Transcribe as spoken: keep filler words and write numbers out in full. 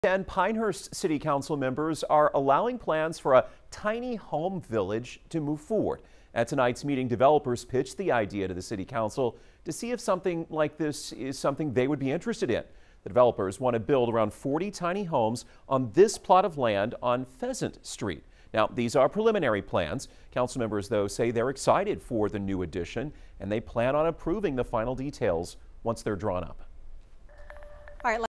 And Pinehurst City Council members are allowing plans for a tiny home village to move forward. At tonight's meeting, developers pitched the idea to the City Council to see if something like this is something they would be interested in. The developers want to build around forty tiny homes on this plot of land on Pheasant Street. Now, these are preliminary plans. Council members, though, say they're excited for the new addition, and they plan on approving the final details once they're drawn up. All right.